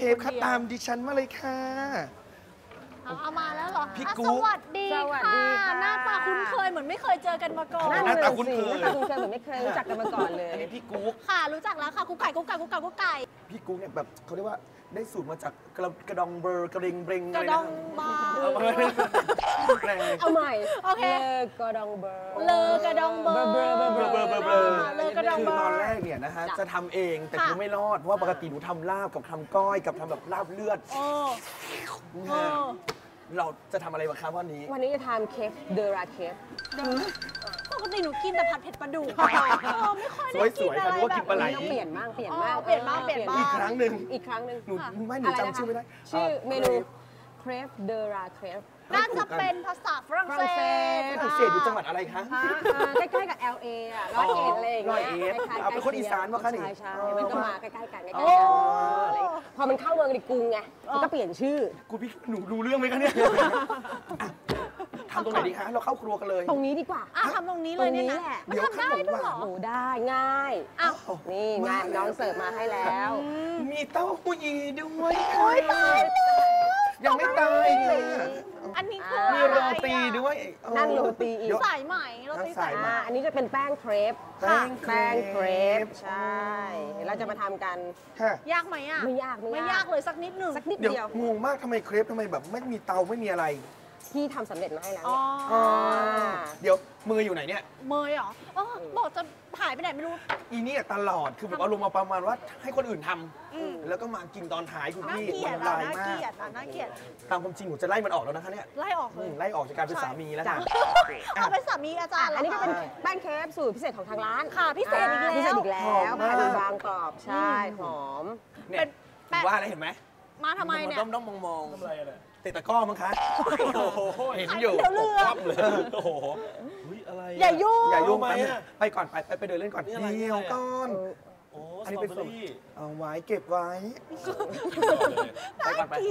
ฟคะตามดิฉันมาเลยค่ะเอามาแล้วเหรอพี่กุ๊กสวัสดีค่ะหน้าตาคุ้นเคยเหมือนไม่เคยเจอกันมาก่อนหน้าตาคุ้นเคยหน้าตาคุ้นเคยเหมือนไม่เคยรู้จักกันมาก่อนเลยอันนี้พี่กุ๊กค่ะรู้จักแล้วค่ะกุ๊กไก่กุ๊กไก่กุ๊กไก่กุ๊กไก่พี่กุ๊กเนี่ยแบบเขาเรียกว่าได้สูตรมาจากกระดองเบอร์กระเรงเบรงกระดองบาเอาใหม่โอเคเลอกระดองเบอร์เลอกระดองเบอร์เบอร์เลอกระดองคืเบออร์ตอนแรกเนี่ยนะฮะจะทำเองแต่คือไม่รอดเพราะว่าปกติหนูทำลาบกับทำก้อยกับทำแบบลาบเลือดโอ้เราจะทำอะไรบ้างครับวันนี้วันนี้จะทำเคฟเดอราเคฟปกติหนูกินแต่ผัดเผ็ดปลาดุกไม่ค่อยได้กินอะไรแบบต้องเปลี่ยนบ้างเปลี่ยนบ้างอีกครั้งหนึ่งอีกครั้งหนึ่งหนูหนูจำชื่อไม่ได้ชื่อเมนูเครฟเดอราเคฟน่าจะเป็นภาษาฝรั่งเศสฝรั่งเศสอยู่จังหวัดอะไรคะใกล้ๆกับ LA อ่ะร้อยเอ็ดอะไรอย่างเงี้ยเอาเป็นคนอีสานวะคะนี่ใช่มันก็มาใกล้ๆกันใกล้ๆกันพอมันเข้าเมืองในกรุงไงมันก็เปลี่ยนชื่อคุณพี่หนูรู้เรื่องไหมคะเนี่ยทำตรงไหนดีคะเราเข้าครัวกันเลยตรงนี้ดีกว่าทำตรงนี้เลยเนี่ยนะเดี๋ยวทำได้ด้วยเหรอโอ้ได้ง่ายอ้าวนี่ง่ายน้องเสิร์ฟมาให้แล้วมีเต้าหู้ยี้ด้วยโอ๊ยตายเลยยังไม่ตายเลยอันนี้คือมีโรตีด้วยนั่นโรตีอีกสายไหมโรตีสายไหมอันนี้จะเป็นแป้งเครปแป้งแป้งเครปปใช่เดี๋ยวเราจะมาทำกันค่ะยากไหมอ่ะไม่ยากไม่ยากเลยสักนิดหนึ่งสักนิดเดี๋ยวเดียวงงมากทำไมเครปทำไมแบบไม่มีเตาไม่มีอะไรที่ทำสำเร็จมาให้แล้วอ๋อเนี่ยเดี๋ยวมืออยู่ไหนเนี่ยเมยเหรอบอกจะถ่ายไปไหนไม่รู้อีเนี่ยตลอดคือแบบอารมณ์มาประมาณว่าให้คนอื่นทำแล้วก็มากินตอนท้ายคุณน่าพี่เกลียดมันลายน่าเกมากลียดน่าเกลียดตามความจริงหนูจะไล่มันออกแล้วนะคะเนี่ยไล่ออกเลยไล่ออกจากการเป็นสามีแล้วค่ะเอาเป็นสามีอาจารย์อันนี้ก็เป็นแป้งเครปสูตรพิเศษของทางร้านค่ะพิเศษอีกแล้วพิเศษอีกแล้วแผ่นบางกรอบใช่หอมเนี่ยเป็นแป้งว่าอะไรเห็นไหมมาทำไมเนี่ยด้อมๆมองๆอะไรเตะตะก้อมั้งคะโอ้โหเห็นอยู่เดี๋ยวเรือครอบเลยโอ้โหอะไรอย่ายุ่งอย่ายุ่งทำไมไปอะไปก่อนไปเดินเล่นก่อนนี่อะไรเดี๋ยวก่อนโอ้อันสนี้ตรอเป็นเบอส่วนรี่เอาไว้เก็บไว้ไปก่อนไป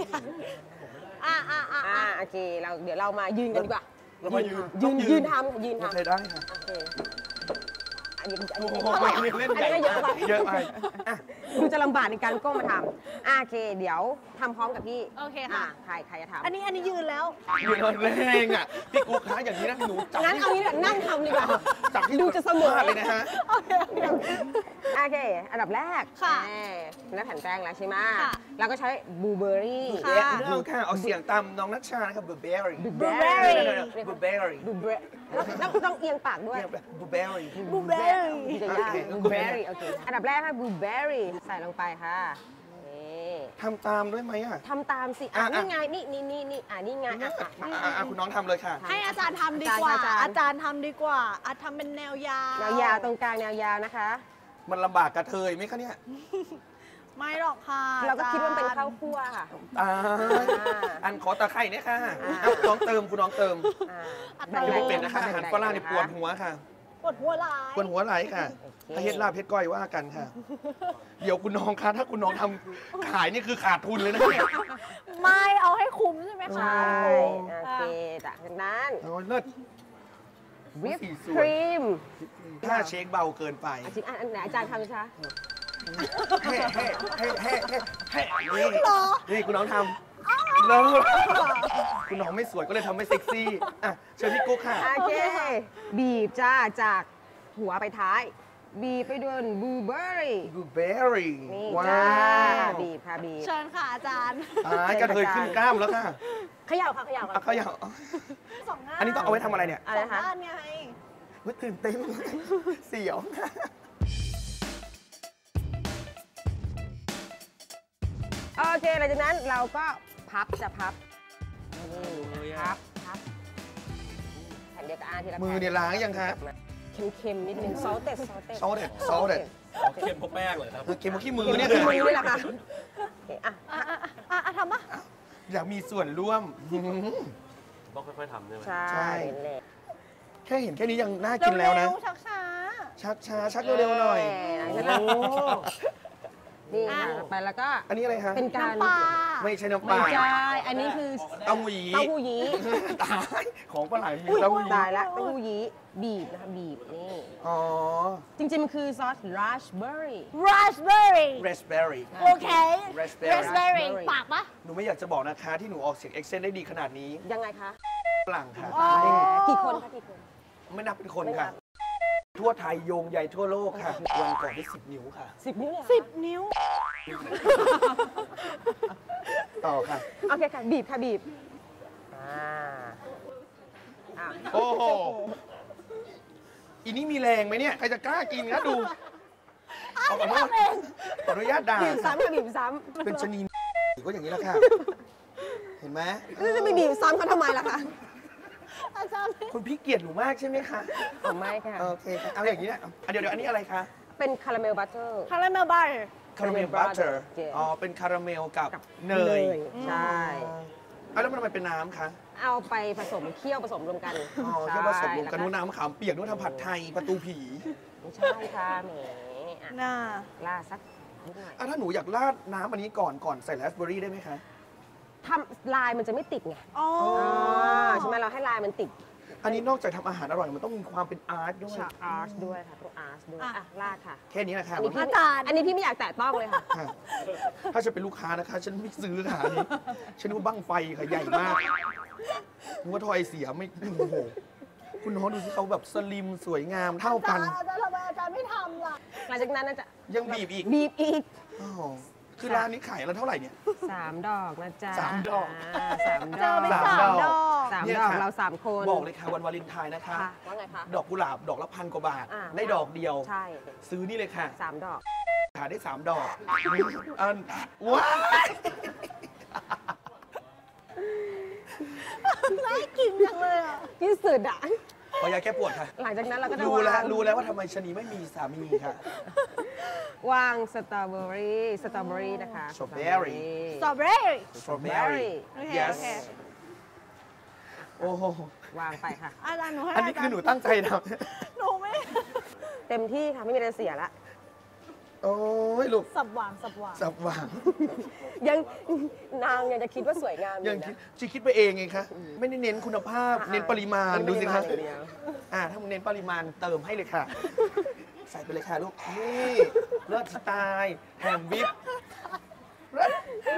โอเคเดี๋ยวเรามายืนกันดีกว่าเรามายืนยืนทำยืนทำใช้ได้ค่ะโอเคอันนี้โอ้โหเล่นใหญ่อันนี้ก็เยอะไปเยอะไปอ่ะดูจะลำบากในการก้มมาทำโอเค เดี๋ยวทำพร้อมกับพี่โอเคค่ะใครจะทำอันนี้ยืนแล้วยืนเล่งอ่ะพี่กุ๊กคะอย่างนี้นะหนูจับงั้นเอางี้แบบนั่งทำดีกว่าจับที่ดูจะเสมอพลาดเลยนะฮะโอเค อันดับแรกค่ะแล้วแผ่นแป้งแล้วใช่ไหมค่ะเราก็ใช้บลูเบอร์รี่ค่ะดูค่ะเอาเสียงตามน้องนัชชานะครับบลูเบอร์รี่บลูเบอร์รี่บลูเบอร์รี่บลูเบอร์แล้วต้องเอียงปากด้วยบลูเบอร์รี่บลูเบอร์รี่ที่จะยากบลูเบอร์รี่โอเคอันดับแรกค่ะบลูเบอร์รี่ใส่ลงไปค่ะนี่ทำตามด้วยไหมอ่ะทำตามสินี่ไงนี่นี่ไงคุณน้องทำเลยค่ะให้อาจารย์ทำดีกว่า อาจารย์ทำดีกว่าอาจทำเป็นแนวยาวแนวยาวตรงกลางแนวยาวนะคะมันลำบากกระเทยไหมคะเนี่ยไม่หรอกค่ะเราก็คิดว่าเป็นข้าวคั่วค่ะอันขอตะไคร่เนี่ยค่ะน้องเติมคุณน้องเติมแบ่งไม่เป็นนะคะอาหารฝรั่งนี่ปวดหัวค่ะปวดหัวลายปวดหัวไหลค่ะถ้าเฮ็ดลาบเฮ็ดก้อยว่ากันค่ะ เดี๋ยวคุณน้องคะถ้าคุณน้องทำขายนี่คือขาดทุนเลยนะเนี่ยไม่เอาให้คุ้มใช่ไหมคะใช่โอเคจากนั้นโอ้ยเลิศวิปสีสควยรีมถ้าเชคเบาเกินไปจริงอันไหนอาจารย์ทำใช่ไหมเฮ้นี่คุณน้องทำแล้วคุณน้องไม่สวยก็เลยทำไม่เซ็กซี่อ่ะเชิญพี่กุ๊กค่ะโอเคบีบจ้าจากหัวไปท้าย บีบไปด้วยบลูเบอร์รี่บลูเบอร์รี่นี่ว้าจ้าว บีบค่ะบีบเชิญค่ะอาจารย์กระเทยขึ้นกล้ามแล้วค่ะเขย่าค่ะเขย่าเขาอยากสองหน้าอันนี้ต้องเอาไว้ทำอะไรเนี่ยอะไรสองคะด้านไงตื่นเต้นเสียวโอเคหลังจากนั้นเราก็พับพับแผ่นเดียวกับทีละแผ่นมือเนี่ยล้างยังคะเค็มๆนิดนึงซอสเต็ด salted เค็มเพราะแป้งเลยครับเกมขี้มือเนี่เนี่ย ยคือมือนี่แหละค่ะอ่ะทำปะอยากมีส่วนร่วมต้องค่อยๆทำใช่ไหมใช่เลยแค่เห็นแค่นี้ยังน่ากินแล้วนะชักช้าชักช้าชักเร็วๆหน่อยนี่ค่ะไปแล้วก็อันนี้อะไรคะเป็นการน้ำปลาไม่ใช่น้ำปลาไม่ใช่อันนี้คือเต้าหู้ยี้เต้าหู้ยี้ตายของปลาไหลมีเต้าหู้ยี้ตายละเต้าหู้ยี้บีบนะคะบีบนี่อ๋อจริงๆมันคือซอสราสเบอร์รี่ raspberry raspberry โอเค raspberry raspberry ปากปะหนูไม่อยากจะบอกนะคะที่หนูออกเสียง accent ได้ดีขนาดนี้ยังไงคะฝรั่งค่ะอ๋อกี่คนคะกี่คนไม่นับเป็นคนค่ะ ทั่วไทยโยงใหญ่ทั่วโลกค่ะวันก่อนได้10 นิ้วค่ะ 10 นิ้วเลย 10 นิ้วต่อค่ะโอเคค่ะบีบค่ะบีบอ่าโอ้โห อีนี่มีแรงไหมเนี่ย ใครจะกล้ากินนะดูขอโทษขออนุญาตด่าบีบซ้ำค่ะบีบซ้เป็นชะนีก็อย่างนี้แหละค่ะ เห็นไหมำแล้วจะไปบีบซ้ำเขาทำไมล่ะคะอาจารย์คุณพี่เกลียดหนูมากใช่ไหมคะอ๋อไม่ค่ะโอเคค่ะเอาอย่างนี้นะเดี๋ยวอันนี้อะไรคะเป็นคาราเมลบัตเตอร์คาราเมลบาร์คาราเมลบัตเตอร์ Yes อ๋อ เป็นคาราเมลกับเนยใช่แล้วมันทำไมเป็นน้ำคะเอาไปผสมเคี่ยวผสมรวมกันอ๋อแค่ผสมรวมกันใช่นู้นน้ำมะขามเปียกนู้นทำผัดไทยประตูผีไม่ใช่ค่ะแหมอ่ะน่าล่าดสักนิดหน่อยถ้าหนูอยากราดน้ำอันนี้ก่อนใส่ราสเบอร์รี่ได้ไหมคะทำลายมันจะไม่ติดไงอ๋อใช่ไหมเราให้ลายมันติดอันนี้นอกจากทำอาหารอร่อยมันต้องมีความเป็นอาร์ตด้วยชาอาร์ตด้วยค่ะต้องอาร์ตด้วยอ่ะลาดค่ะแค่นี้นะคะอันนี้พี่อาจารย์อันนี้พี่ไม่อยากแตะต้องเลยค่ะค่ะถ้าฉันเป็นลูกค้านะคะ ฉันไม่ซื้อค่ะอันนี้ฉันนึกว่าบั้งไฟค่ะใหญ่มากนึกว่าทอยเสียไม่โอ้โหคุณน้องดูสิเขาแบบสลิมสวยงามเท่ากันอาจารย์ทำไมอาจารย์ไม่ทำล่ะหลังจากนั้นน่าจะยังบีบอีกบีบอีกอ๋อคือร้านนี้ขายแล้วเท่าไหร่เนี่ย 3 ดอกนะจ๊ะ 3 ดอก 3 เจดออก ไปสาม 3 ดดอกอก 3 เนี่ยดอกค่ะเรา 3 คนบอกเลยค่ะวันวาเลนไทน์นะคะค่ะว่าไงคะดอกกุหลาบดอกละ1,000 กว่าบาทอ่าได้ดอกเดียวใช่ซื้อนี่เลยค่ะ 3 ดอกขายได้ 3 ดอกอันว้ายน่ากินจังเลยอ่ะที่สุดอ่ะขอยาแก้ปวดค่ะหลังจากนั้นเราก็จะรู้แล้ววางรู้แล้วว่าทำไมชะนีไม่มีสามีค่ะวางสตรอเบอรี่นะคะ Strawberry สตรอเบอรี่ strawberry โอเค yes โอเคโอ้โหวางไปค่ะอาจารย์หนูให้อันนี้คือหนูตั้งใจทหนูไม่เต็มที่ค่ะไม่มีอะไรเสียละำโอ้ยลูกสับหวานสับหวานสับหวังยังนางยังจะคิดว่าสวยงามอยังยู่คิดนะคิดไปเองไงคะไม่ได้เน้นคุณภาพ เน้นปริมาณเน้นดูสิคะปริมาณอย่างเดียวถ้ามึงเน้นปริมาณเติมให้เลยค่ะ ใส่ไปเลยค่ะลูก นี่เลิศสไตล์แฮมวิปเลิศ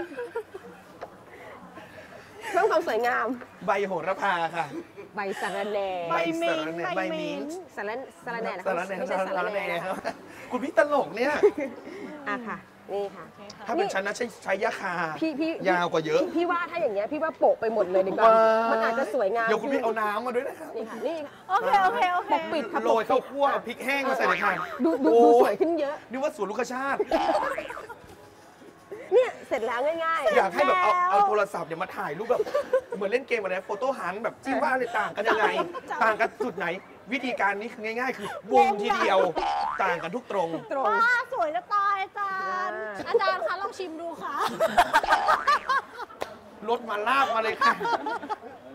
เพิ่มความสวยงามใบโหระพาค่ะใบสะระแหน่ใบมิ้นท์ใบมิ้นท์สะระแหน่นะคะสารแหน่ไม่ใช่สะสาระรแหแหน่น่ครับคุณพี่ตลกเนี่ยอ่ะค่ะ นี่ค่ะถ้าเป็นฉันนะใช้ยาคาพี่ยาวกว่าเยอะพี่ว่าถ้าอย่างเงี้ยพี่ว่าโปะไปหมดเลยดีกว่าว้ายมันอาจจะสวยงามเดี๋ยวคุณพี่เอาน้ำมาด้วยนะคะนี่ค่ะนี่ค่ะโอเคโอเคโอเคปกปิดค่ะโรยข้าวคั่วเอาพริกแห้งมาใส่เลยค่ะดูโอ้สวยขึ้นเยอะนึกว่าสวนลูกชาติเนี่ยเสร็จแล้วง่ายอยากให้แบบเอาโทรศัพท์เนี่ยมาถ่ายรูปแบบเหมือนเล่นเกมอะไรโฟโต้ฮันต์แบบจิ้มว่าอะไรต่างกันยังไง ต่างกันจุดไหน วิธีการนี้คือง่าย ๆ คือวงทีเดียว ต่างกันทุกตรงๆ ตรงว้าสวยจะตายอาจารย์อ่าอาจารย์คะลองชิมดูค่ะรถมาลาบมาเลยค่ะ